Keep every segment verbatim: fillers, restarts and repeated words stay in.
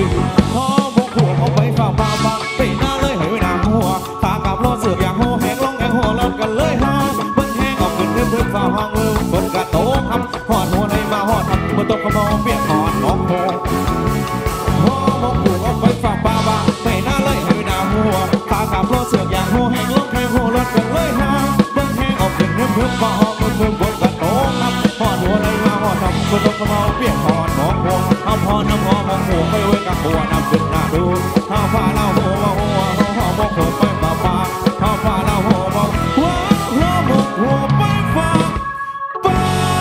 พอพวกหัวเอาไปฝ่าป่าป่าไปหน้าเลยให้ไว้หน้าหัวตากับรถเสือกอย่างหัวแหงลงแหงหัวรถกันเลยฮะเบิ้งแหงออกขึ้นเรื่อยๆฝ่าห้องลืมบนกระโต๊ะคำหอดหัวในมาหอดทำบนโต๊ะขมองเปียกหอดน้องโพพอพวกหัวเอาไปฝ่าป่าป่าไปหน้าเลยให้ไว้หน้าหัวตากับรถเสือกอย่างหัวแหงลงแหงหัวรถกันเลยฮะเบิ้งแหงออกขึ้นเรื่อยๆฝ่าห้องลืมบนกระโต๊ะคำหอดหัวในมาหอดทำบนโต๊ะขมองเปียกหอดน้องโพเอาพอน้ำหอมหัวไปไว้กับหัวน้ำขึ้นหน้าดูเอาฟ้าเล่าหัวหัวหัวหัวหัวหัวไปป่าป่าเอาฟ้าเล่าหัวหัวหัวหัวหัวไปป่าป่า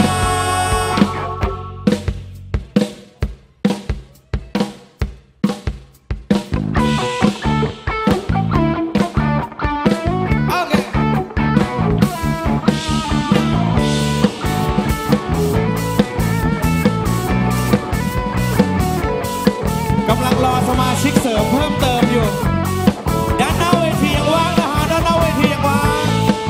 รอสมาชิกเสริมเพิ่มเติมอยู่ด้านหน้าเวทียังว่างนะฮะด้านหน้าเวทียังว่าง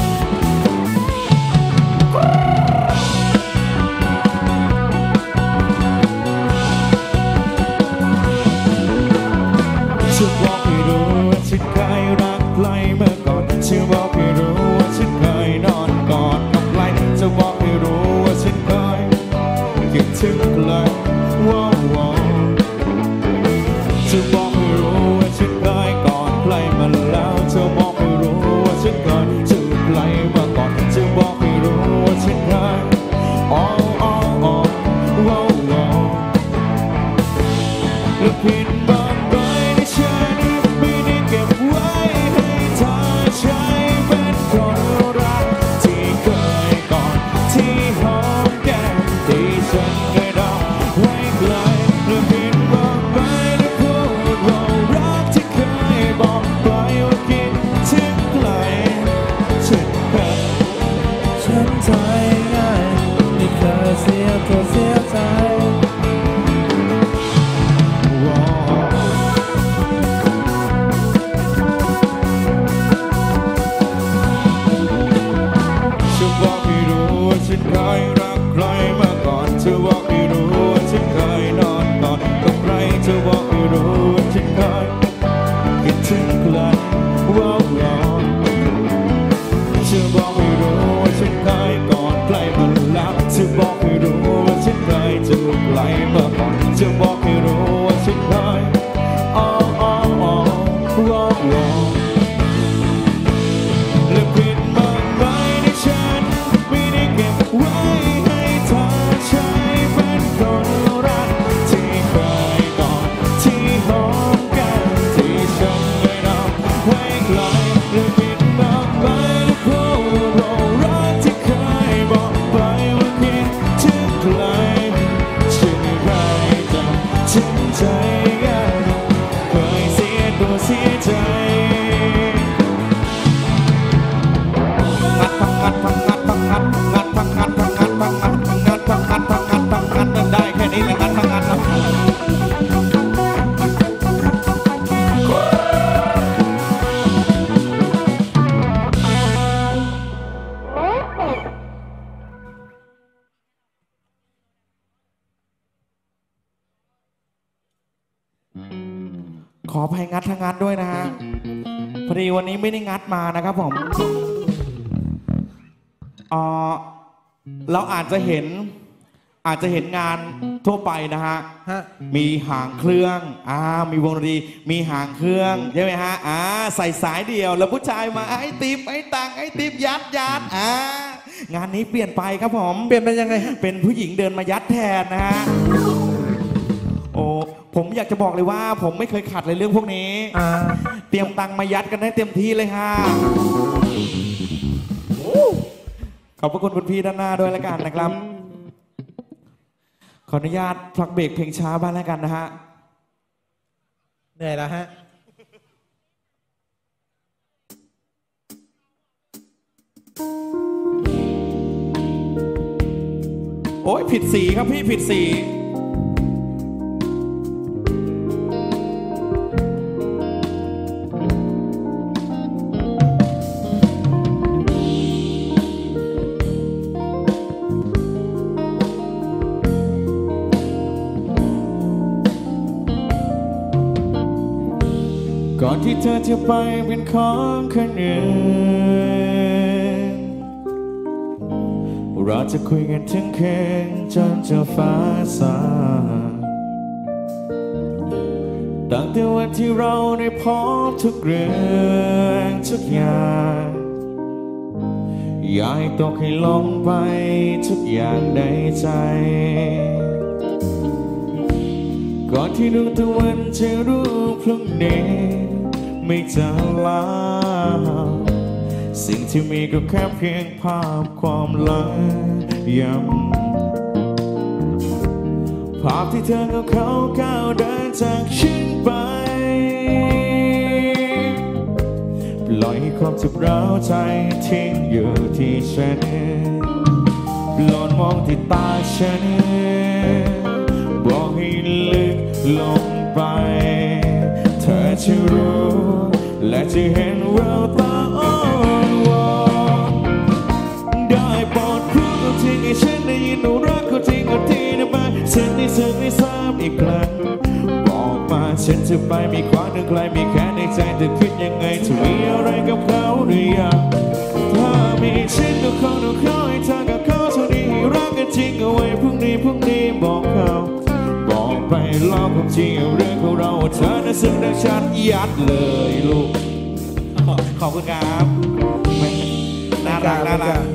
ฉันบอกให้รู้ว่าฉันเคยรักใครเมื่อก่อนฉันบอกให้รู้ว่าฉันเคยนอนกอดกับใครจะบอกให้รู้ว่าฉันเคยคิดถึงใครว้าวจะบอกให้รู้ว่าฉันเคยกอดใครมาแล้วจะบอกให้รู้ว่าฉันเคยจูบใครมาก่อนจะบอกให้รู้ว่าฉันเคยอ๋ออ๋ออ๋อว้าวว้าวและผิดบางไปที่ฉันไม่ได้เก็บไว้ให้เธอใช้เป็นคนรักที่เคยกอดที่หอมแก้มที่ฉันเคยดองไว้ไกลและผิดบางไปเสียตัวเสียใจจะบอกให้รู้ว่าฉันเคยรักใครมาก่อนจะบอกให้รู้ว่าฉันเคยนอนกอดกับใครจะบอกให้รู้ว่าฉันเคยคิดถึงใครว้าวจะบอกให้รู้ว่าฉันเคยกอดใครมาแล้วจะบอกให้รู้ว่าฉันเคยจูบใครมาก่อนจะบอกให้รู้ว่าฉันเคยอ๋ออ๋ออ๋อว้าวว้าวและผิดมากไปที่ฉันไม่ได้เก็บไว้ให้เธอใช้เป็นคนรักที่เคยกอดที่หอมแก้มที่ฉันเคยนำไว้ไกลและผิดมากไปที่พูดว่ารักที่เคยบอกไปว่าคิดถึงใครฉันเคยจำฉันใจง่ายเคยเสียตัวเสียใจงัดพังงัดพังงัดงัดพังงัดพังงัดพังงัดงัดพังงัดพังงัดพังงัดงัดได้แค่นี้แหละงัดพังงัดขออภัยงัดทั้งงัดด้วยนะฮะพอดีวันนี้ไม่ได้งัดมานะครับผมเออเราอาจจะเห็นอาจจะเห็นงานทั่วไปนะฮะมีหางเครื่องอ่ามีวงดนตรีมีหางเครื่องใช่ไหมฮะอ่าใส่สายเดี่ยวแล้วผู้ชายมาไอ้ติ๊บไอ้ตังไอ้ติ๊บยัดยัดอ่างานนี้เปลี่ยนไปครับผมเปลี่ยนไปยังไงเป็นผู้หญิงเดินมายัดแทนนะฮะโอ้ผมอยากจะบอกเลยว่าผมไม่เคยขัดเลยเรื่องพวกนี้เตรียมตังมายัดกันให้เต็มที่เลยฮะขอบพระคุณคุณพี่ด้านหน้าด้วยแล้วกันนะครับขออนุญาตพักเบรกเพลงช้าบ้างแล้วกันนะฮะเหนื่อยแล้วฮะโอ้ยผิดสีครับพี่ผิดสีก่อนที่เธอจะไปเป็นของคนอื่นเราจะคุยกันถึงคืนจนเจอฟ้าสางตั้งแต่วันที่เราได้พบทุกเรื่องทุกอย่างอย่าให้ตกให้ลงไปทุกอย่างในใจก่อนที่ดวงตะวันจะรู้พรุ่งนี้ไม่จะลาสิ่งที่มีก็แค่เพียงภาพความหลังย้ำภาพที่เธอกับเขาก้าวเดินจากฉันไปปล่อยให้ความเจ็บร้าวใจทิ้งอยู่ที่ฉันปลดมองที่ตาฉันบอกให้ลึกลงไปเธอจะรู้และจะเห็นแววตาอ่อนวอนได้โปรดพูดความจริงให้ฉันได้ยินว่ารักเขาจริงก็ทีนะไปฉันได้สึกได้ทราบอีกครั้งบอกมาฉันจะไปมีความนึกไกลมีแค่ในใจแต่คิดยังไงจะมีอะไรกับเขาหรือยังถ้ามีฉันก็คงต้องขอให้เธอกับเขาเท่านี้ให้รักกันจริงเอาไว้พรุ่งนี้พรุ่งนี้บอกเขาบอกไปเล่าความจริงเรื่องของเราว่าเธอน่ะซึ้งดังชัดยัดเลยลูกขอบคุณครับน่ารักน่ารัก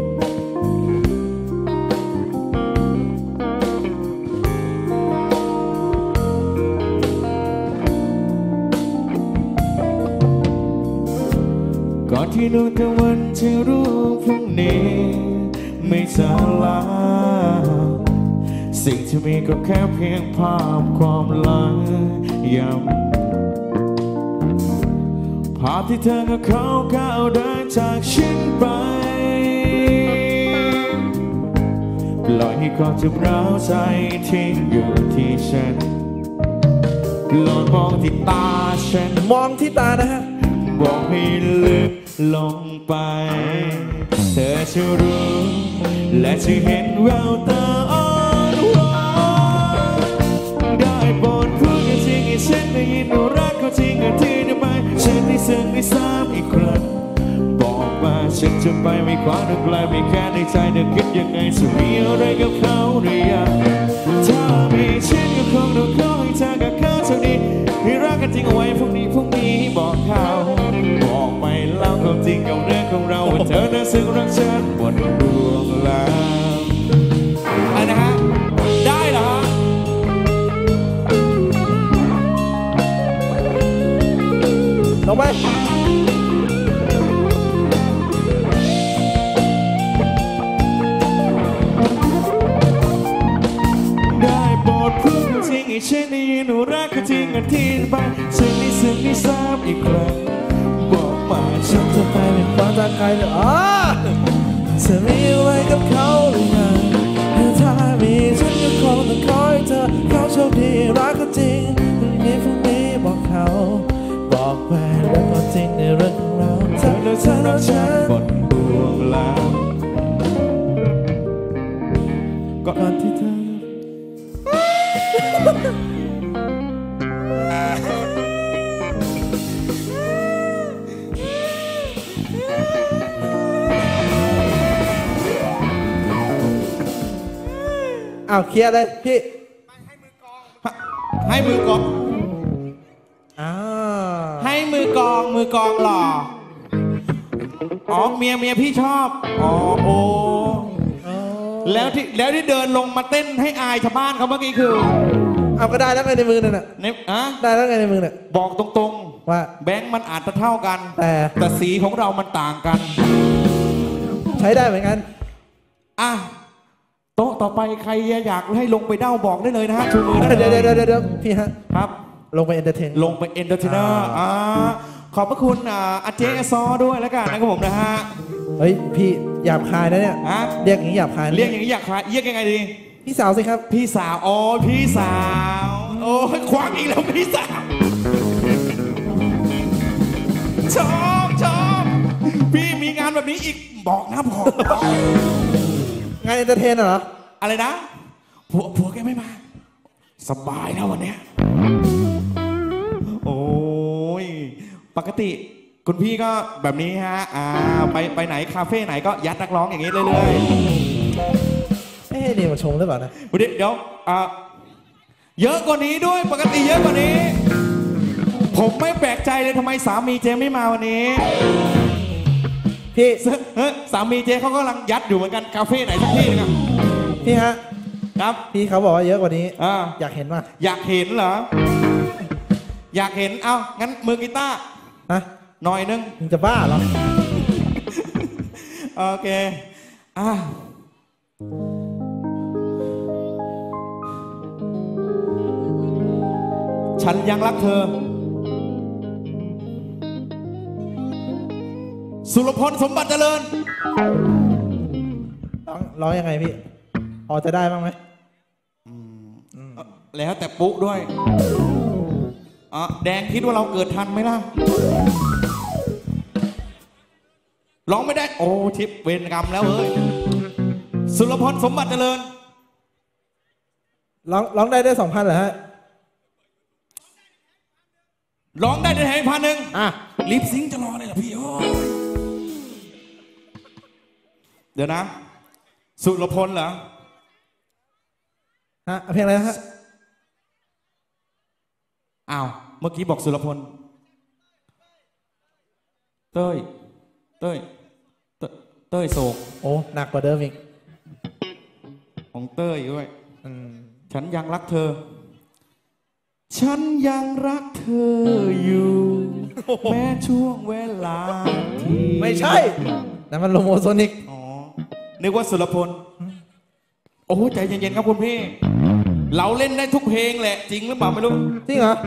ก่อนที่ดวงตะวันจะรู้พรุ่งนี้ไม่จะลาสิ่งที่มีก็แค่เพียงภาพความหลังย้ำภาพที่เธอกับเขาก้าวเดินจากฉันไปปล่อยให้ความเจ็บร้าวใจทิ้งอยู่ที่ฉันลองมองที่ตาฉันมองที่ตานะฮะบอกให้ลึกลงไปเธอจะรู้และจะเห็นแววตาอ่อนหวานได้โปรดพูดกันจริงให้ฉันได้ยินว่ารักเขาจริงกันที่ได้ไหมฉันได้สึกได้ทราบอีกครั้งบอกมาฉันจะไปไม่ความนึกไกลไม่แค่ในใจเธอคิดยังไงจะมีอะไรกับเขาหรือยังถ้ามีฉันก็คงต้องขอให้เธอกับเขาเท่านี้ให้รักกันจริงเอาไว้พรุ่งนี้พรุ่งนี้บอกเขาบอกไปเล่าความจริงกับเรื่องของเราว่าเธอน่ะซึ้งรักฉันหมดดวงแล้วอะไรนะฮะได้เหรอลงไปได้โปรดพูดจริงให้ฉันได้ยินว่ารักเขาจริงกันที่ไปฉันได้สึกได้ทราบอีกครั้งบอกมาฉันจะไปเป็นความตั้งใจเลยอ๋อจะมีอะไรกับเขาหรือยังถ้ามีฉันก็คงต้องขอให้เธอเขาโชคดีรักเขาจริงพรุ่งนี้พรุ่งนี้บอกเขาบอกไปแล้วก็จริงในเรื่องของเราเธอและเธอและฉันหมดดวงแล้วก่อนที่เธออ้าวเคลียร์เลยพี่ให้มือกองอ้าวให้มือกองมือกองหล่ออ๋อเมียเมียพี่ชอบอ๋อโอ้แล้วที่แล้วที่เดินลงมาเต้นให้อายชาวบ้านเขาเมื่อกี้คือเอาก็ได้แล้วไงในมือนั่นน่ะอะได้แล้วไงในมือน่ะบอกตรงๆว่าแบงค์มันอาจจะเท่ากันแต่แต่สีของเรามันต่างกันใช้ได้เหมือนกันอ่ะโต๊ะต่อไปใครอยากให้ลงไปเด้าบอกได้เลยนะฮะชูมือเดี๋ยวเดี๋ยวเดี๋ยวพี่ฮะครับลงไปเอนเตอร์เทนลงไปเอนเตอร์เทนเนอร์อ่าขอบพระคุณอ่าอาเจซอด้วยแล้วกันนะครับผมนะฮะเฮ้ยพี่หยาบคายนะเนี่ยเรียกอย่างนี้หยาบคายเรียกอย่างนี้หยาบคายเรียกยังไงดีพี่สาวสิครับพี่สาวอ๋อพี่สาวโอ้ยควักอีกแล้วพี่สาวชอบชอบพี่มีงานแบบนี้อีกบอกนะบอกงานเอนเตอร์เทนเหรออะไรนะผัวผัวแกไม่มาสบายนะวันเนี้ยโอ้ยปกติคุณพี่ก็แบบนี้ฮะอ่าไปไปไหนคาเฟ่ไหนก็ยัดนักร้องอย่างนี้เรื่อยๆเอ๊ะนี่มาชมหรือเปล่านะเดี๋ยวเดี๋ยวอ่าเยอะกว่านี้ด้วยปกติเยอะกว่านี้ ผมไม่แปลกใจเลยทำไมสามีเจไม่มาวันนี้พี่เฮ้ยสามีเจเขากำลังยัดอยู่เหมือนกันคาเฟ่ไหนสักที่นึงครับพี่ฮะครับพี่เขาบอกว่าเยอะกว่านี้อ่าอยากเห็นป่ะอยากเห็นเหรออยากเห็นเอ้างั้นมือกีตาร์ฮะหน่อยนึงมึงจะบ้าเหรอโอเคอ่ะฉันยังรักเธอสุรพลสมบัติเจริญร้องร้องยังไงพี่พอจะได้บ้างไหมแล้วแต่ปุ๊ด้วยอ่ะแดงคิดว่าเราเกิดทันไหมล่ะร้องไม่ได้โอ้ทิปเวรกรรมแล้วเอ้ยสุรพลสมบัติเจริญร้องร้องได้ได้สองพันเหรอฮะร้องได้ได้ให้พันหนึ่งอ่ะลิปซิงจะรอเลยเหรอพี่โอ้เดี๋ยวนะสุรพลเหรอฮะเพลงอะไรฮะอ้าวเมื่อกี้บอกสุรพลเต้ยเต้ยเต้ยโศกโอ้หนักกว่าเดิมอีกของเต้ยด้วยฉันยังรักเธอฉันยังรักเธออยู่แม้ช่วงเวลาที่ไม่ใช่นั่นมันโลโมโซนิกอ๋อนึกว่าสุรพลโอ้ใจเย็นๆครับคุณพี่เราเล่นได้ทุกเพลงแหละจริงหรือเปล่าไม่รู้จริงเหรอ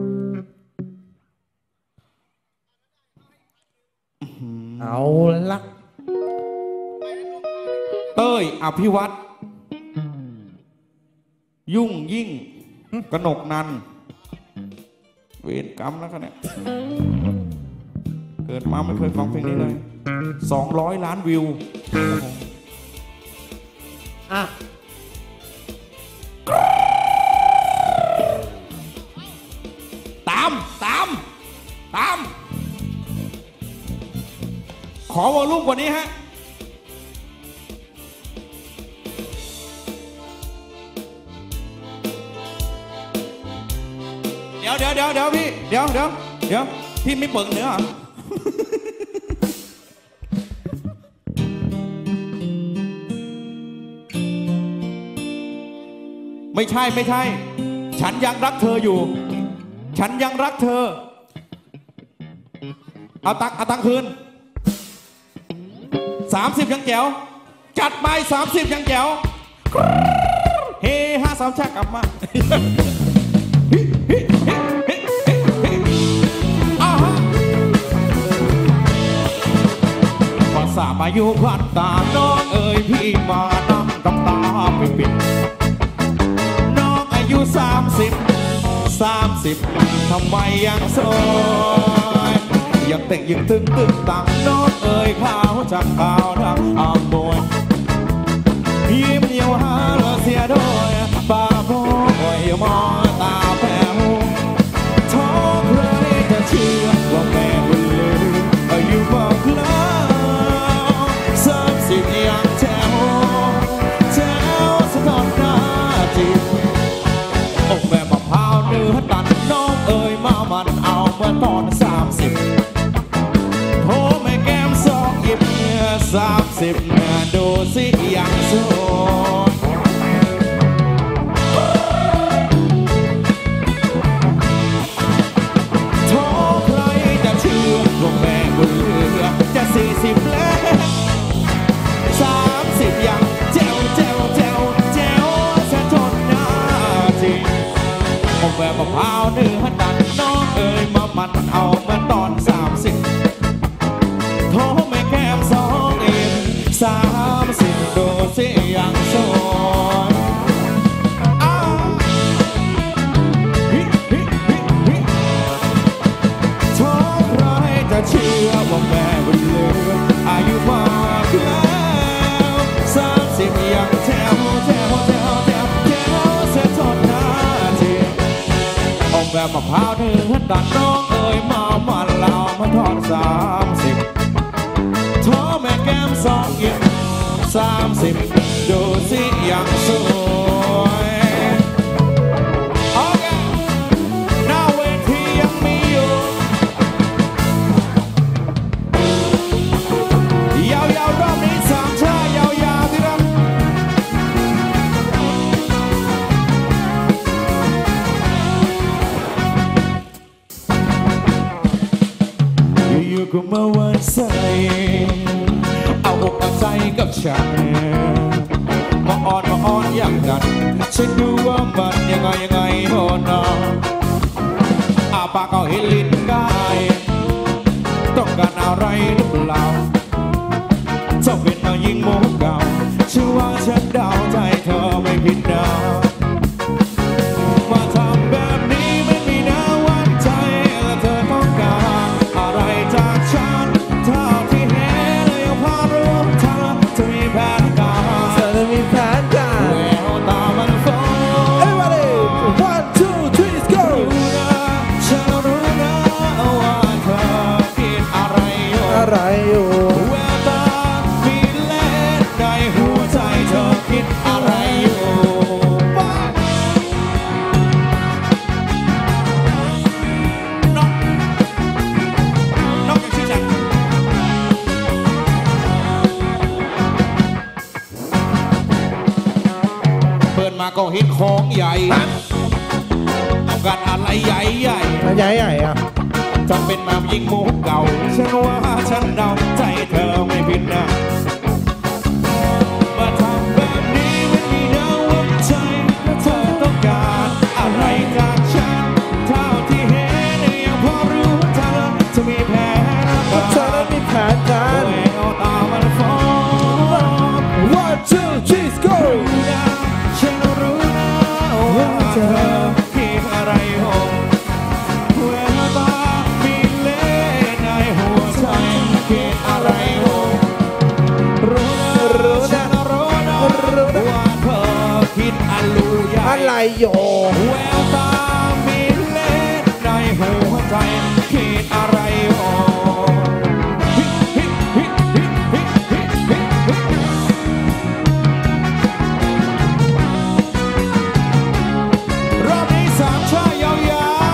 เอาละเต้ยอภิวัตรยุ่งยิ่งกนกนันเวรกรรมแล้วกันเนี่ยเกิดมาไม่เคยฟังเพลงนี้เลยสองร้อยล้านวิวอ่ะตามตามตามขอวอลลุ่มกว่านี้ฮะเดี๋ยวเดี๋ยวเดี๋ยวเดี๋ยวพี่เดี๋ยวเดี๋ยวเดี๋ยวพี่ไม่เปิดเนื้อไม่ใช่ไม่ใช่ฉันยังรักเธออยู่ฉันยังรักเธอเอาตังเอาตังคืนสามสิบยังแจ๋วจัดไปสามสิบยังแจ๋วเฮ้ห้าสามแช่กลับมาภาษามาอยู่พันตาน้องเอ๋ยพี่มานั่งกับตาไปปิดน้องอายุสามสิบสามสิบทำไมยังโสดยังเต่งยังตึงตึงตังน้องเอ๋ยขาวจากขาวทั้งอามวยยิ้มเยียวหาและเสียด้วยปาโบยมองตาแผ่วท้องใครจะเชื่อว่าแม่บุญลืออายุมากแล้วสามสิบยังแจ๋วแจ๋วสะท้อนหน้าจิตอกแม่มะพร้าวเนื้อตันน้องเอ๋ยมามันเอาเมื่อตอนสามสิบโทรแม่แก้มสองหยิบเนื้อสามสิบดูสิยังโสดโทรใครจะเชื่อว่าแม่บุญเหลือจะสี่สิบแล้วสามสิบยังแจ๋วแจ๋วแจ๋วแจ๋วสะทนหน้าจริงอกแม่มะพร้าวเนื้อตันน้องเอ๋ยมามันเอาเมื่อตอนสามสิบโทรแม่แก้มสองเอ็มสามสิบดูสิยังโสดโทรใครจะเชื่อว่าแม่บุญเหลืออายุมากแล้วสามสิบยังแจ๋วแจ๋วแจ๋วแจ๋วแจ๋วเสียทนหน้าทีอกแม่แบบมะพร้าวเนื้อดันน้องเอ๋ยมามันลาวมาทอดสามสิบท้อแม่แก้มสองยิ้มสามสิบดูสิยังสวยโอเคหน้าเวทียังมีอยู่ยาวๆรอบนี้สามชายาวๆที่รักอยู่ๆก็มาวันใส่เอาอกเอาใจกับฉันมาอ่อนมาอ่อนอย่างกันฉันดูว่ามันยังไงยังไงโน่นนะอาปากเอาเห็นลิ้นกายต้องการอะไรหรือเปล่าเจ้าเป็นมายิงโมเก่าชื่อว่าฉันเดาใจเธอไม่ผิดนะมาทำแบบนี้ไม่มีน้าวันใจและเธอต้องการอะไรจากฉันเท่าที่เห็นเลยพอรู้เธอจะมีแผนการเธอจะมีแผนการแววตามันฟ้อง Everybody one two three let's go ฉันรู้นะว่าเธอคิดอะไรอยู่อะไรอยู่แววตามีเล่นในหัวใจเธอคิดอะไรอยู่น้องน้องยังชื่อฉันเปิดมาก็เห็นของใหญ่ต้องการอะไรใหญ่ใหญ่ใหญ่ใหญ่อ่ะจำเป็นมายิงมุกเก่าฉันว่าฉันเดาใจเธอไม่ผิดนะมาทำแบบนี้ไม่มีน้าวันใจและเธอต้องการอะไรจากฉันเท่าที่เห็นยังพอรู้เธอจะมีแผนการเธอนั้นมีแผนการแววตามันฟ้อง one two three let's go ฉันรู้นะว่าเธอคิดอะไรอยู่แววตามีเล่ห์ในหัวใจคิดอะไรอยู่รู้นะรู้นะรู้นะว่าเธอคิดอะไรใหญ่อะไรอยู่แววตามีเล่ห์ในหัวใจคิดอะไรอยู่รอบนี้สามชายยาว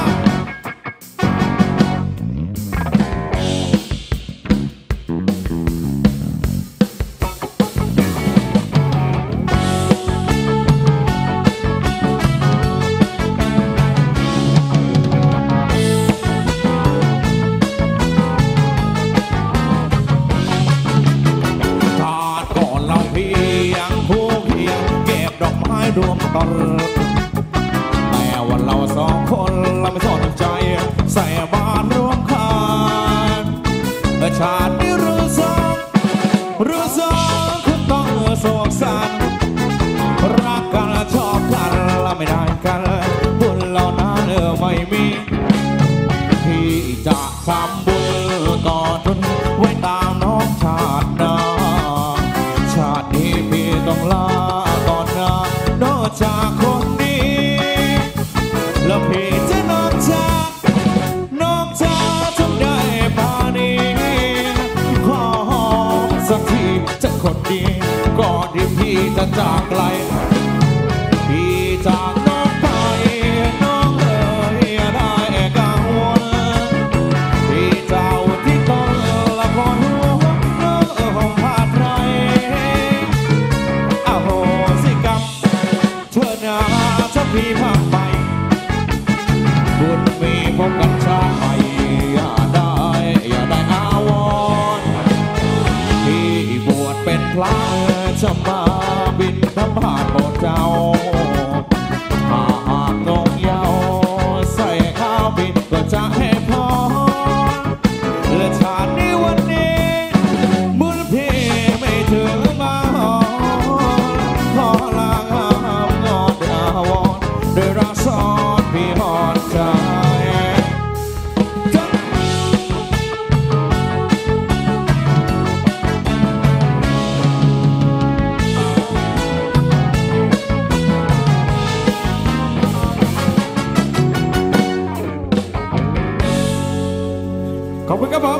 ๆชาติก่อนเราเพียงคู่เคียงเก็บดอกไม้รวมกันแต่วันเราสองคนเราไม่สนใจใส่บาตรรวมกันแต่ชาตินี้รู้สองรู้สองคุณต้องโศกสันรักกันชอบกันและไม่ได้กันบุญเรานั้นเออไม่มีที่จะทำบุญก่อนทุนไว้ตามน้องชาติหน้าชาตินี้พี่ต้องลาก่อนนะนอกจากคนนี้แล้วพี่จะนอกจากนอกจากทำได้ป่านนี้ขอหอมสักทีจะคนดีก่อนที่พี่จะจากไกลพี่จากน้องไปน้องเอ๋ยอย่าได้กังวลพี่เจ้าที่ต้นละครหัวน้องเอ๋ยของพาใครอโหสิกรรมเธอหนาถ้าพี่พาไปบุญมีพบกันชาติใหม่อย่าได้อย่าได้อาวรณ์ที่บวชเป็นพระจะมาบินทบาทโปรดเจ้าหากงงเยาใส่ข้าวบินก็จะให้พอและชาตินี้วันนี้บุญพี่ไม่ถึงมาหอขอลางามงอดอาวรโดยรักซ้อนพี่หอดใจครับผม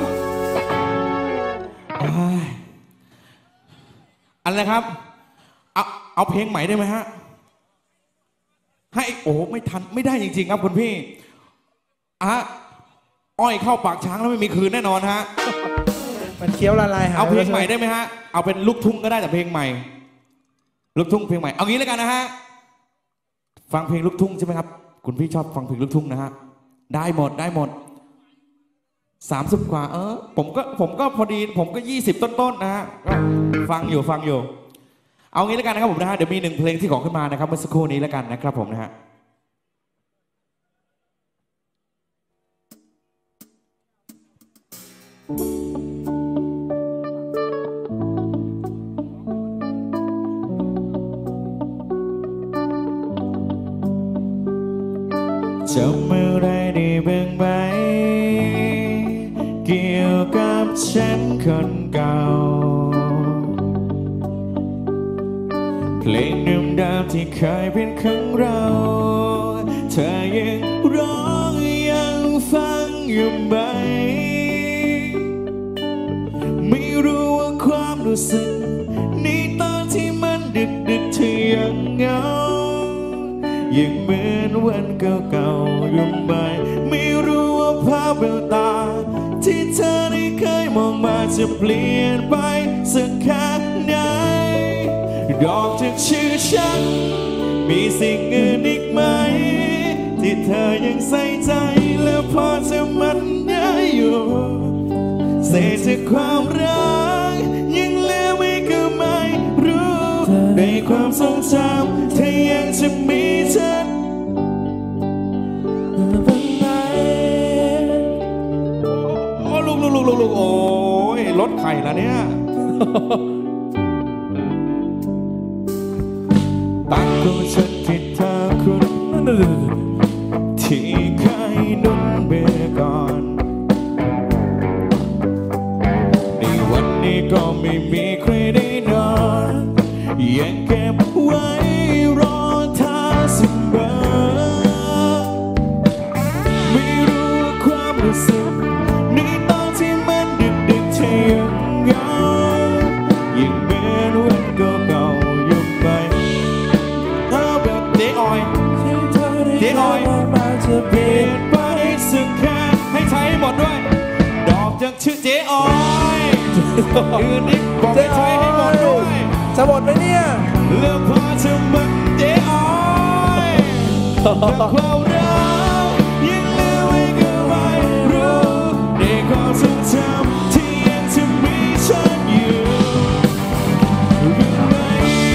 อะไรครับเอาเอาเพลงใหม่ได้ไหมฮะให้โอ้ไม่ทันไม่ได้จริงๆครับคุณพี่อ่ะอ้อยเข้าปากช้างแล้วไม่มีคืนแน่นอนฮะมันเคี้ยวละลายหายเอาเพลงใหม่ได้ไหมฮะเอาเป็นลูกทุ่งก็ได้แต่เพลงใหม่ลูกทุ่งเพลงใหม่เอางี้แล้วกันนะฮะฟังเพลงลูกทุ่งใช่ไหมครับคุณพี่ชอบฟังเพลงลูกทุ่งนะฮะได้หมดได้หมดสามสิบกว่าเออผมก็ผมก็พอดีผมก็ยี่สิบต้นๆนะฮะฟังอยู่ฟังอยู่เอางี้แล้วกันนะครับผมนะฮะเดี๋ยวมีหนึ่งเพลงที่ขอขึ้นมานะครับเมื่อสักครู่นี้แล้วกันนะครับผมนะฮะจำอะไรได้บ้างไหมเกี่ยวกับฉันคนเก่าเพลงเดิมดาวที่เคยเป็นของเราเธอยังร้องยังฟังอยู่ไหมไม่รู้ว่าความรู้สึกในตอนที่มันดึกดึกเธอยังเหงายังเหมือนวันเก่าๆอยู่ไหมไม่รู้ว่าภาพแววตาที่เธอได้เคยมองมาจะเปลี่ยนไปสักแค่ไหนดอกจากชื่อฉันมีสิ่งอื่นอีกไหมที่เธอยังใส่ใจและพอจะมันได้อยู่เศษจากความรักยังเหลือไม่ก็ไม่รู้ในความทรงจำเธอยังจะมีฉันโอ้ลูกลูกลูกลูกโอ้ยรถไข่ละเนี่ยตั้งตัวฉันที่เธอคุณที่เคยนุ่นเบื่อก่อนในวันนี้ก็ไม่มีใครได้นอนยังเก็บไว้รอเธอเสมอไม่รู้ความรู้สึกในตอนที่มันดึกดึกเธอยังเหงายังเหมือนวันเก่าๆอยู่ไปเอาแบบเจ๊ออยเจ๊ออยจะเปลี่ยนไปสักแค่ให้ใช้หมดด้วยดอกจากชื่อเจ๊ออยอื่นอีกบอกให้ใช้ให้หมดด้วยจะหมดไหมเนี่ยเลือกพอจะมันเจ๊ออยแต่ความรักยังเหลือไว้ก็ไม่รู้ในความทรงจำที่ยังจะมีฉันอยู่รู้ไหม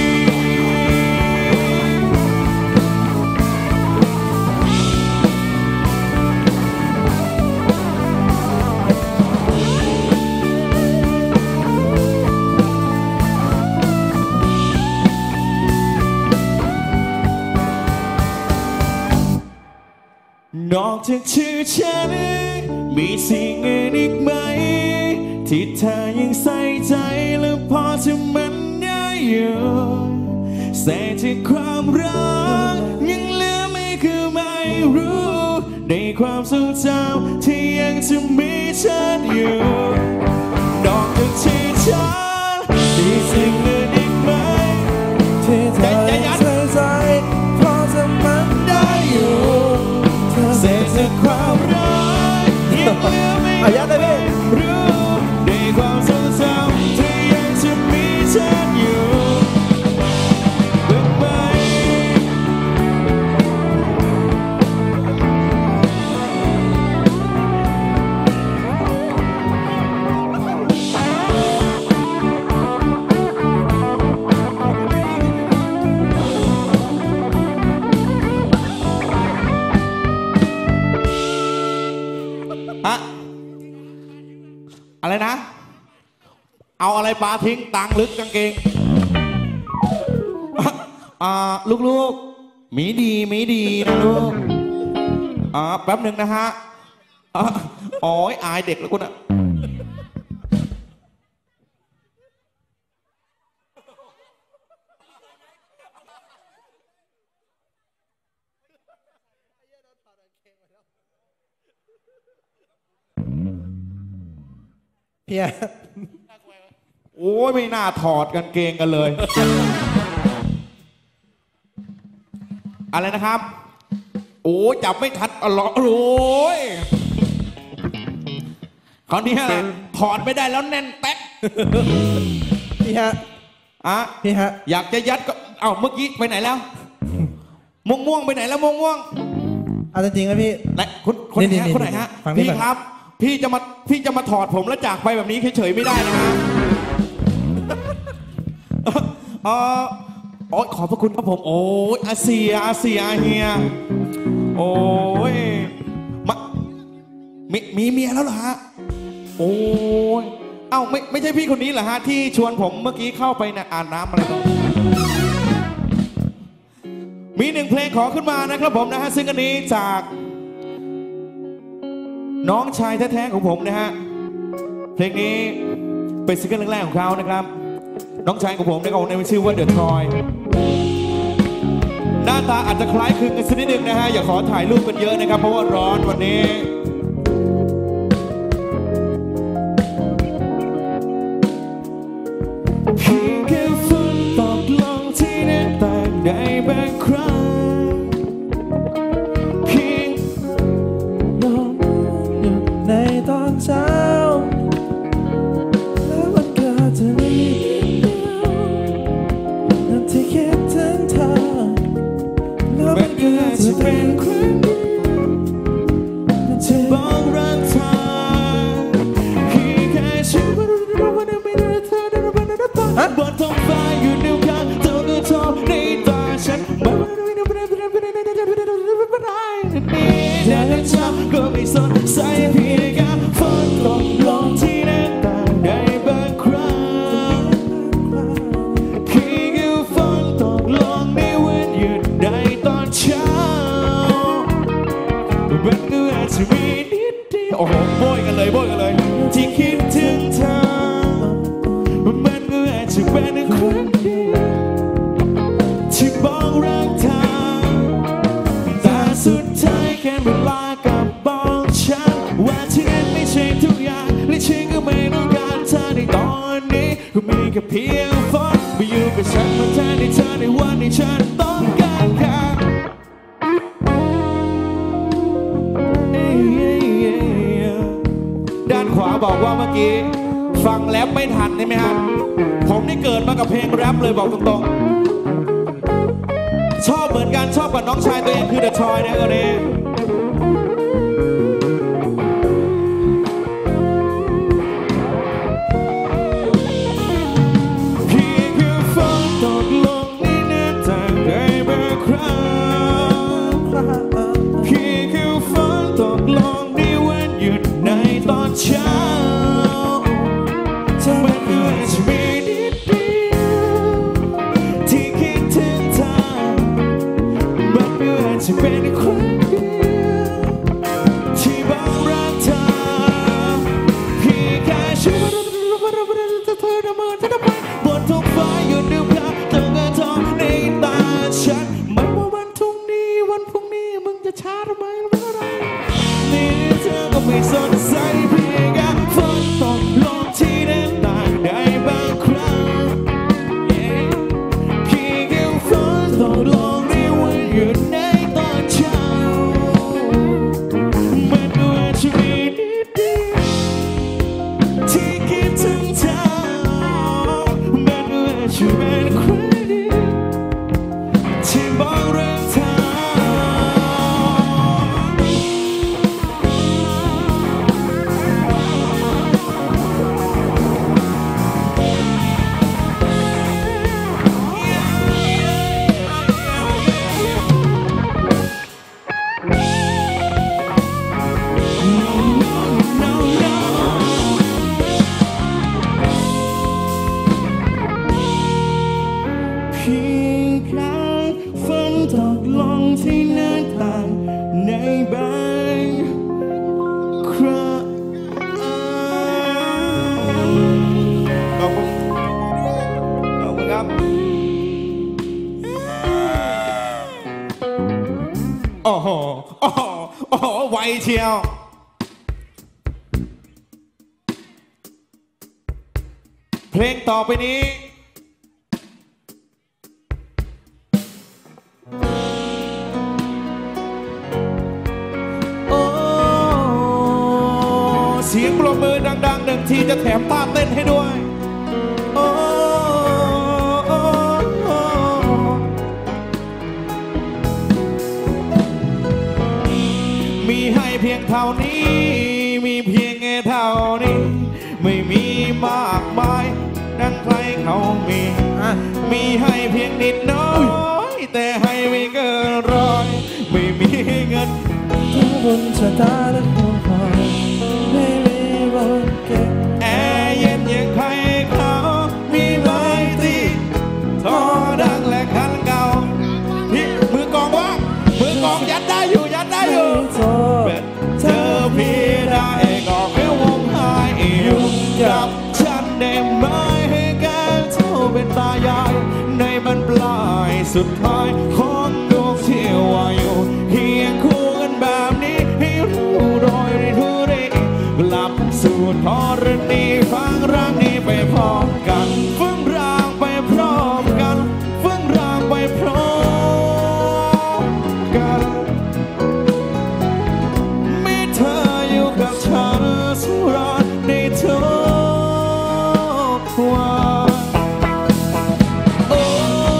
นอกจากชื่อฉันมีสิ่งอื่นอีกไหมที่เธอยังใส่ใจและพอจะมันได้อยู่เศษจากความรักยังเหลือไม่คือไม่รู้ในความทรงจำที่ยังจะมีฉันอยู่นอกจากชื่อฉันมีสิ่งอื่นอีกไหมที่เธอยังใส่ใจพอจะมันได้อยู่เศษจากความรักยังเหลือไม่รู้ในความทรงจำที่ยังจะมีฉันอยู่บ้างไหมอะอะไรนะเอาอะไรปลาทิ้งตังลึกกางเกงอ่าลูกๆมีดีมีดีนะลูกอ่าแป๊บหนึ่งนะฮะอ๋ออายเด็กแล้วคุณอะพี่ฮะโอ้ยไม่น่าถอดกางเกงกันเลย อะไรนะครับ โอ้จับไม่ทันอ๋อโอ้ยคราวนี้แหละถอดไม่ได้แล้วแน่นแป๊กพี่ฮะอ่ะพี่ฮะอยากจะยัดก็เอ้าเมื่อกี้ไปไหนแล้ว ม่วงม่วงไปไหนแล้วม่วงม่วงเอาจริงๆนะพี่ไหนคุณคนไหนนี่ฮะนี่คนไหนฮะฟังนี่พี่ก่อนครับ พี่จะมาพี่จะมาถอดผมแล้วจากไปแบบนี้เฉยๆไม่ได้นะฮะ เออโอ้ยขอบพระคุณครับผมโอ้ยอาเซียอาเซียเฮียโอ้ยมามีมีเมียแล้วเหรอฮะโอ้ยเอ้าไม่ไม่ใช่พี่คนนี้เหรอฮะที่ชวนผมเมื่อกี้เข้าไปนะอ่านน้ำอะไรบ้างมีหนึ่งเพลงขอขึ้นมานะครับผมนะฮะซึ่งอันนี้จากน้องชายแท้ๆของผมนะฮะเพลงนี้เป็นซิงเกิลแรกๆของเขานะครับน้องชายของผมในของในชื่อว่าเดอะทอยหน้าตาอาจจะคล้ายคลึงกันสักนิดนึงนะฮะอย่าขอถ่ายรูปกันเยอะนะครับเพราะว่าร้อนวันนี้เพียงแค่ฝนตกลงที่หน้าต่างได้บางครั้งเพียงลมอยู่ในตอนเช้าแล้วมันก็จะมีนั่นที่คิดถึงเธอแล้วมันก็จะเป็นครั้งเดียวนั่นที่บอกรักเธอเพียงแค่ฉันว่าเราไม่ได้ไม่ได้เธอได้รับบนท้องฟ้าอยู่นิ้วข้างเธอก็ชอบในตาฉันไม่ได้ไม่ได้ไม่ได้ไม่ได้ไม่ได้ไม่ได้ไม่ได้แต่เช้าก็ไม่สนใจเพียงแค่ฝนตกลงที่หน้าต่างได้บางครั้งเพียงแค่ฝนตกลงในวันหยุดได้ตอนเช้ามันก็อาจจะมีนิดเดียวโอ้โหโบยกันเลยโบยกันเลยที่คิดถึงเธอมันก็อาจจะเป็นครั้งเดียวที่บอกรักเธอแต่สุดท้ายแค่เวลากับบอกฉันว่าที่นั่นไม่ใช่ทุกอย่างและฉันก็ไม่ต้องการเธอในตอนนี้ก็มีแค่เพียงฝันไปอยู่กับฉันมาแทนที่เธอในวันที่ฉันต้องการแค่ด้านขวาบอกว่าเมื่อกี้ฟังแรปไม่ทันใช่ไหมฮะผมนี่เกิดมากับเพลงแรปเลยบอกตรงๆชอบเหมือนกันชอบกับน้องชายตัวเองคือเดอะทอยนะคนนี้เพียงแค่ฝนตกลงในหน้าต่างได้บางครั้งเพียงแค่ฝนตกลงในวันหยุดในตอนเช้ามันก็อาจจะมีนิดเดียวที่คิดถึงเธอมันก็อาจจะเป็นครั้งเดียวที่บอกรักเธอเพียงแค่ฉันว่าเราไม่ได้เธอเธอเมื่อเธอไปบนท้องฟ้าอยู่นิ้วกลางเธอก็ทองในตาฉันไม่ว่าวันพรุ่งนี้วันพรุ่งนี้มึงจะช้าทำไมหรืออะไรนี่เธอก็ไม่สนใจเพียงแค่ฝนตกลงที่หน้าต่างได้บางครั้งเพียงแค่ฝนตกลงในวันหยุดในตอนเช้ามันก็อาจจะมีนิดเดียวที่คิดถึงเธอมันก็อาจจะเป็นครั้งเดียวที่บอกรักเธอเพลงต่อไปนี้โอ้เสียงปรบมือดังๆหนึ่งทีจะแถมท่าเต้นให้ด้วยโอ้มีให้เพียงเท่านี้มีเพียงแค่เท่านี้ไม่มีมากมายดังใครเขามีมีให้เพียงนิดน้อยแต่ให้ไม่เกินร้อยไม่มีเงินทุกคนชะตาและหัวคอยไม่มีรถเก็บแอร์เย็นยังใครเขามีไหมที่ท่อดังและคันเก่าพี่มือกองวะมือกองยัดได้อยู่ยัดได้อยู่เธอพี่ได้ก็แค่วงหายอยู่กับฉันได้ไหมให้แกเท่าเป็นตายายในบรรปลายสุดท้ายของดวงที่ว่าอยู่เคียงคู่กันแบบนี้ให้รู้โดยรู้ได้กลับสู่ธรณีฟังร่างนี้ไปพร้อมกันฟังร่างไปพร้อมกันฟังร่างไปพร้อมกันมีเธออยู่กับฉันสุราในทุกวันโอ้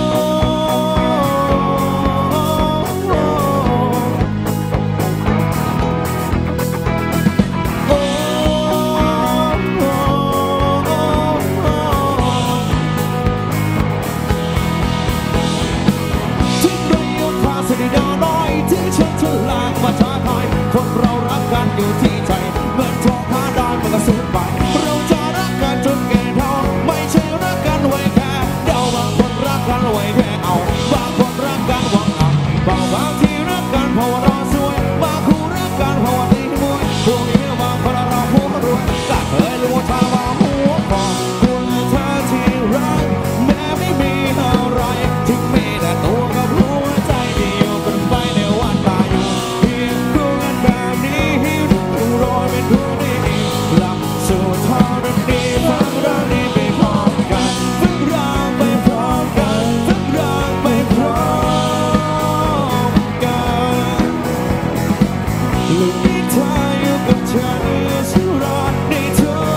โอ้ทิ้งเรื่องภาษาดีดาน้อยที่ฉันฉลาดมาท้าทายคนเรารักกันอยู่ที่ใจเงินทองหาได้มันก็สูญไปเราจะรักกันจนแก่เฒ่าไม่ใช่รักกันไว้แค่เดาบางคนรักกันไว้แค่เอาบางคนรักกันหวังเอาบางบางที่รักกันเพราะว่ารอสวยบางคู่รักกันเพราะว่าตีมวยพวกนี้บางคนเราหัวรวยก็เคยรู้ทางว่าหัวคอคุณเธอที่รักแม้ไม่มีอะไรถึงมีแต่ตัวกับหัวใจที่อยู่กันไปในวันตายอยู่เพียงคู่กันแบบนี้ให้รู้รอยเป็นคู่นี้หลับสู่ทรณีฟังเรื่องนี้ไปพร้อมกันฟังร่างไปพร้อมกันฟังร่างไปพร้อมกันลูกนี้เธออยู่กับฉันสุราในทุก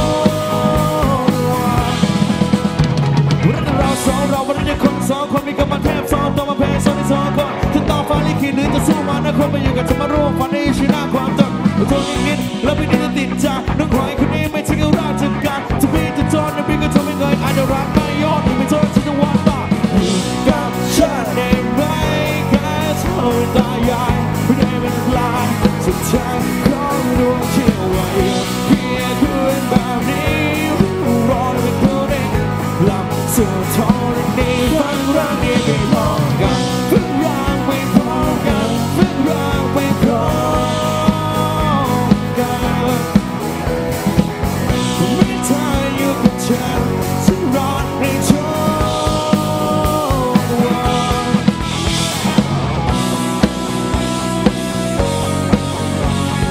วันรักเราสองเราวันนี้คนสองคนมีกันมาแทบสองตัวมาเพลงสองในสองคนถึงต่อฟ้าลิขิตหรือจะสู้มานะคนมาอยู่กับจะมาร่วมฝันในชีวิตความจนตัวนี้คิดแล้วไม่ได้จะติดใจนึกใครคนนี้ไม่ใช่แค่ราชการจะมีจะจนนะพี่ก็ทำไม่เงยอาจจะรักไม่ยอดไม่โทษฉันจะวันต่อกับฉันได้ไหมแค่เท่าตายายไม่ได้เป็นลายสุดท้ายของดวงที่ว่าอยู่เพียงคืนแบบนี้รอเป็นคู่นี้หลับสู่ทรณีฟังร่างนี้ไปพร้อมกันฟังร่างไปพร้อมกันฟังร่างไปพร้อมกันมีเธออยู่กับฉันฉันรอในทุกวัน โ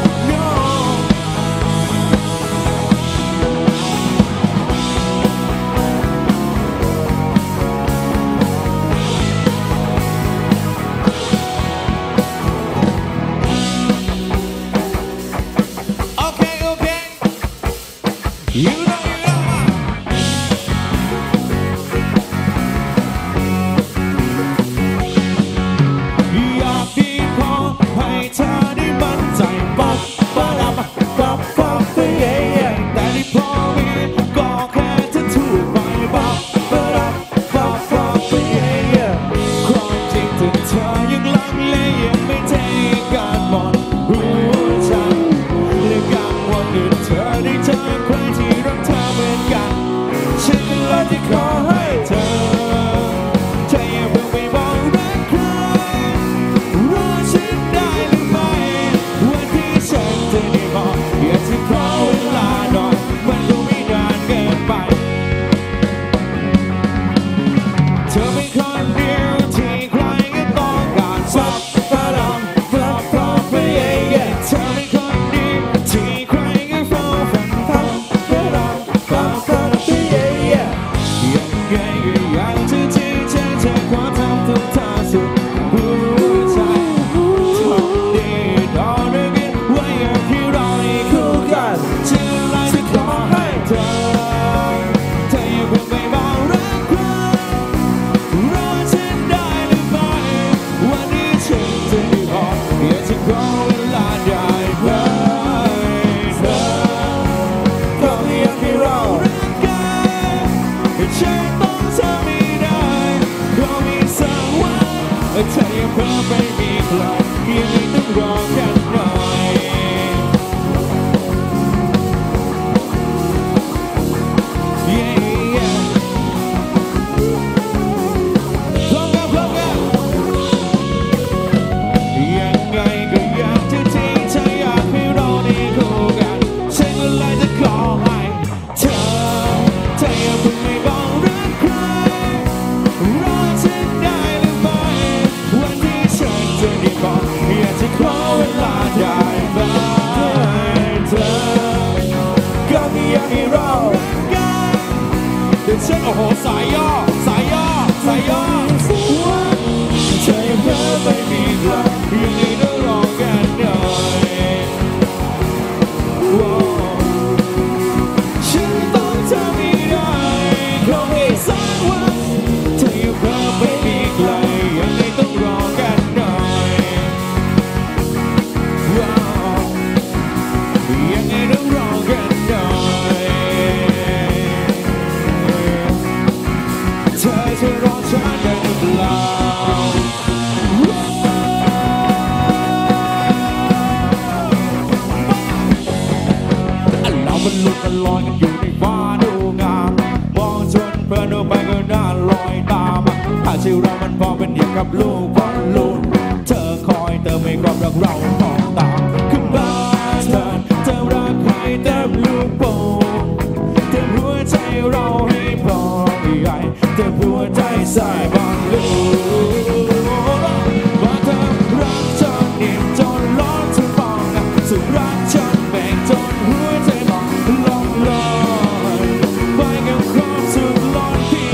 ลอยกันอยู่ในฟ้าดูงามมองจนเพลินดูไปก็น่าลอยตามถ้าชีวิตเรามันพอเป็นเดียวกับลูกบอลลูนเธอคอยเติมให้ความรักเรามองตามขึ้นมาเธอเธอรักให้เต็มลูกโป่งเต็มหัวใจเราให้พอใหญ่เต็มหัวใจใส่บอลลูนว่าเธอรักจนนิ่มจนล้อเธอมองสุดรักจนแบ่งจนหัวใจมองลองลอยไปกับความสุขล้นพี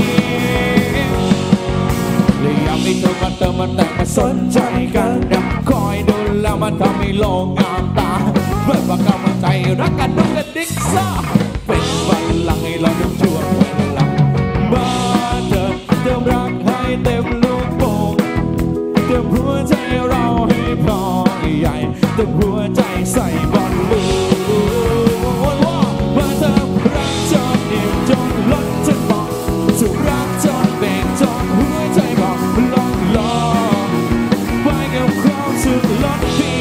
เลยอยากให้เธอมาเติมมาแต่งมาสนใจกันนะคอยดูแล้วมันทำให้โลกงามตาเพื่อประกำลังใจรักกันนุ่งกันดิกซ่าเป็นพลังให้เราทุกช่วงเวลามาเติมเติมรักให้เต็มลูกโป่งเติมหัวใจเราให้พอใหญ่เติมหัวใจใส่บอลลูนมาเติมรักจนอิ่มจนล้นจนบอกสุขรักจนแบ่งจนหัวใจบอกลองลองไปกับความสุขล้นพี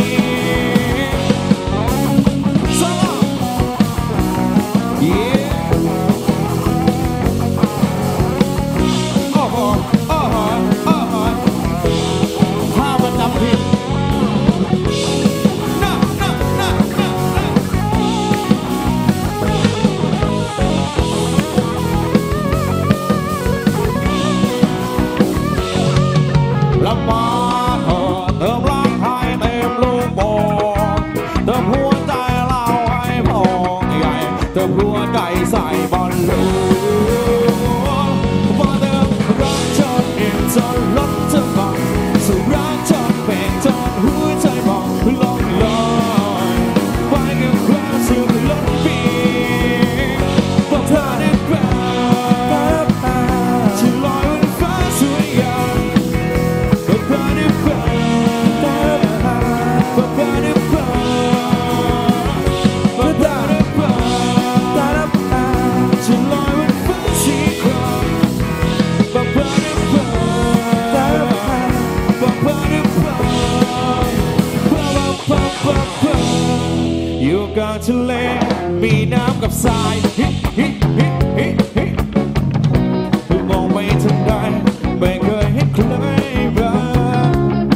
หัวใจใส่บอลลูนว่าเดิมรักจนอิ่มจนล้นจนบอกสุขรักจนแบ่งจนหัวใจบอกลองลอยไปกับความสุขล้นปีบอกเธอได้เปล่าฉันลอยบนฟ้าสวยงามบอกเธอได้เปล่าบอกเธอได้เปล่าบอกเธอได้เปล่าฉันลอยบนฟ้าสีครามบอกเธอได้เปล่าบอกเธอได้เปล่าอยู่กลางทะเลมีน้ำกับทรายฮิฮิฮิฮิฮิมองไปทางใดไม่เคยเห็นใครบ้าง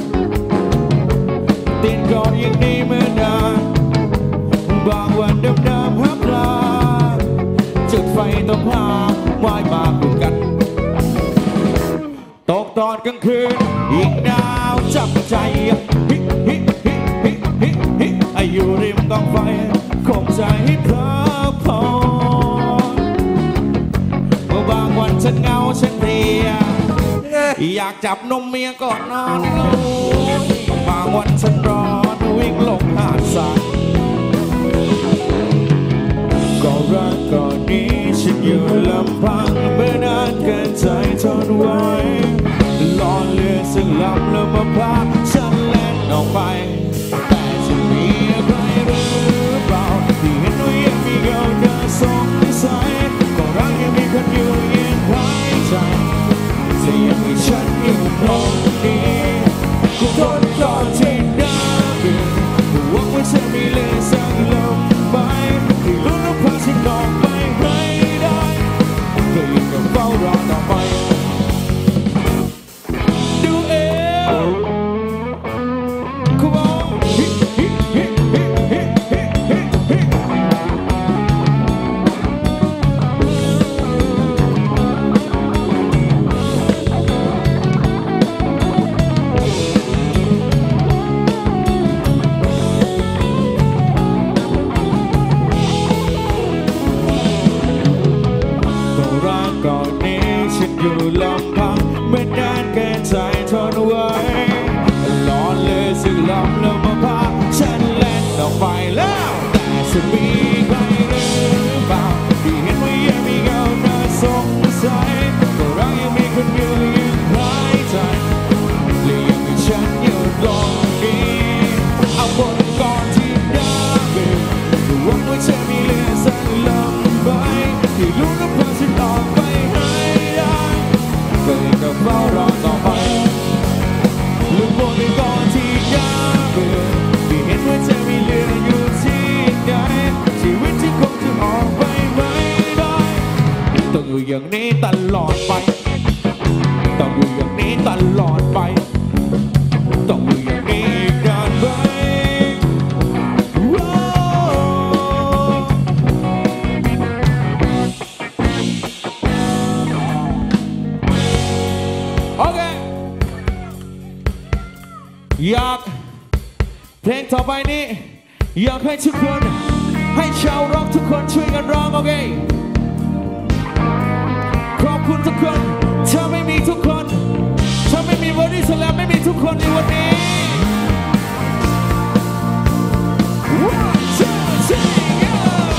ติดกอดอย่างนี้เมื่อนานบางวันเดิมๆหักลาจุดไฟต้องหาไม้มาคุยกันตกตอนกลางคืนยิ่งหนาวจับใจฮิฮิฮิฮิฮิฮิอยู่ริมกองไฟคงใจให้เพลิดเพลินบางวันฉันเหงาฉันเพลียอยากจับนมเมียก่อนนอนบางวันฉันร้อนวิ่งลงหาดทรายก็รักก่อนนี้ฉันอยู่ลำพังเมื่อนานเกินใจทนไว้ลอยเรือซึ่งลำแล้วมาพาฉันเล่นออกไปแต่จะมีใครหรือเปล่าที่เห็นว่ายังมีเงาเดินสงสัยก็รักยังมีคนอยู่ยืนหายใจแต่ยังมีฉันอยู่ตรงนี้ก็ทนก่อนที่น่าเบื่อหวังว่าฉันมีเลือดสักลมไปที่ลุ้นแล้วพาฉันออกไปให้ได้ก็ยังต้องเฝ้ารอต่อไปดูเองCome onฮิฮิฮิฮิฮิฮิฮิก็รักก่อนนี้ฉันอยู่ลำพังไม่นานเกินใจทนไว้หลอนเลยซึ่งลำแล้วมาพาฉันเล่นออกไปแล้วแต่จะมีใครหรือเปล่าที่เห็นว่ายังมีเงาหน้าสงสัยก็รักยังมีคนอยู่ยืนหายใจและยังมีฉันอยู่ตรงนี้เอาบนก่อนที่น่าเบื่อหวังว่าจะมีเลือดสักลำไปที่รู้แล้วพาฉันออกไปให้ได้ก็ยังต้องเฝ้ารอต่อไปลูกบนก่อนที่น่าเบื่อที่เห็นว่าจะมีเลือดอยู่ที่ไหนที่อย่างนี้ตลอดไปต้องอยู่อย่างนี้ตลอดไปต้องอยู่อย่างนี้อีกนานไปโอเคอยากเพลงต่อไปนี้อยากให้ทุกคนให้ชาวร็อกทุกคนช่วยกันร้องโอเคขอบคุณทุกคนถ้าไม่มีทุกคนถ้าไม่มีบอดี้สแลมไม่มีทุกคนในวันนี้ One, two, three, go!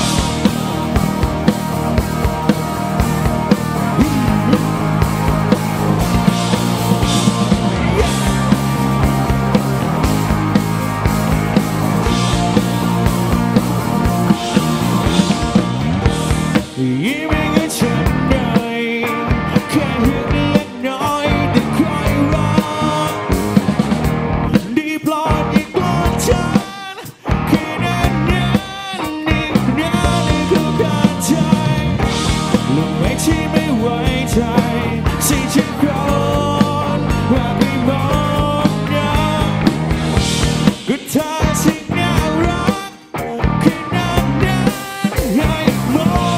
ยิ่งไม่เงินฉันเลยแค่เพียงเล็กน้อยแต่คอยรักดีปลอดอีกปลอดฉันแค่นั้นนั้นอีกนานอีกคือการใจลงไม่ที่ไม่ไว้ใจสิ่งที่คนว่าไม่มองนะก็เธอที่น่ารักแค่นั้นนั้นให้มอง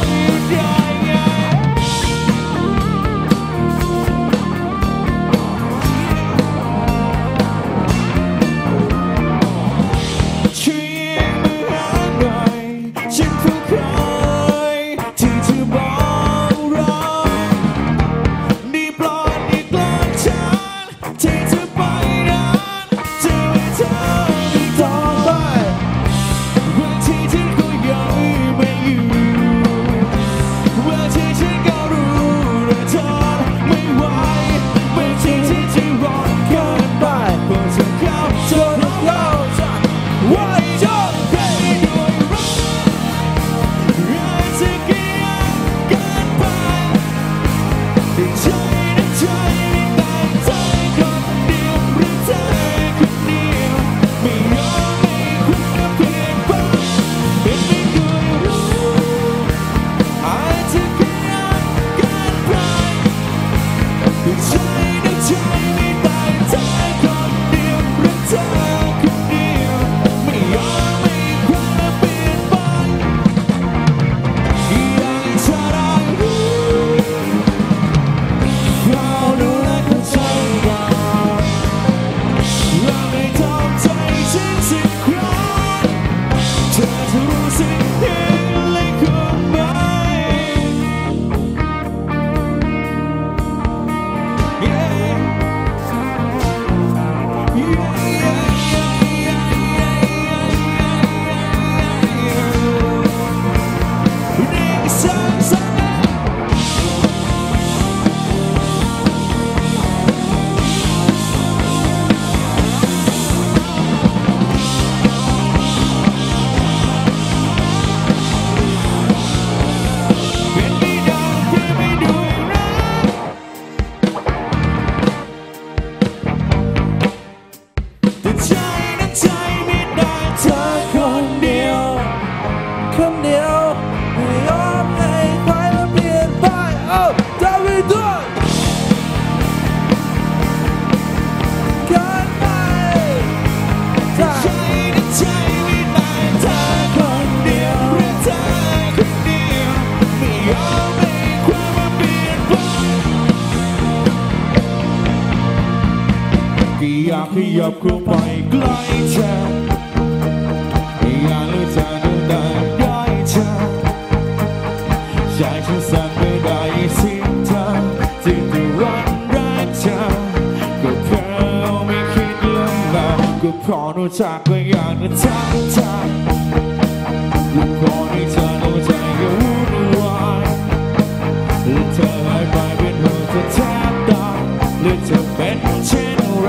อยากขยับเข้าไปใกล้เธออยากรู้เธอดูได้ใกล้เธอใจฉันสั่นไม่ได้เสียงเธอที่ทุกวันรักเธอก็เพราะไม่คิดลงมาก็พอรู้จักก็อยากจะทักทายก็พอให้เธอรู้ใจก็วุ่นวายหรือเธอหายไปเป็นหัวเธอแทบตายหรือเธอเป็นเช่นไร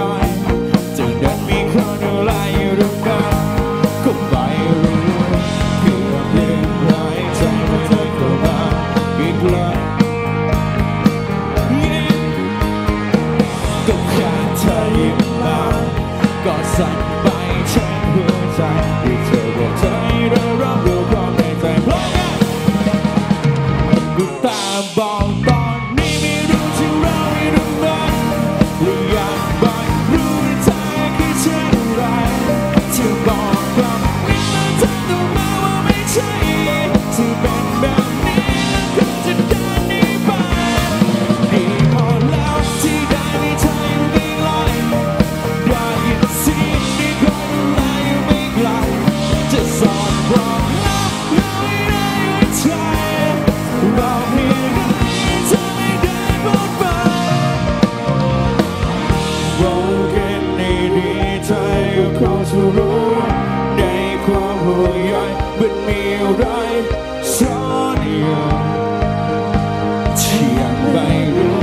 ก็สั่นไปเช็คหัวใจที่เธอบอกความห่วงใยมันมีอะไรซ่อนอยู่ที่ยังไม่รู้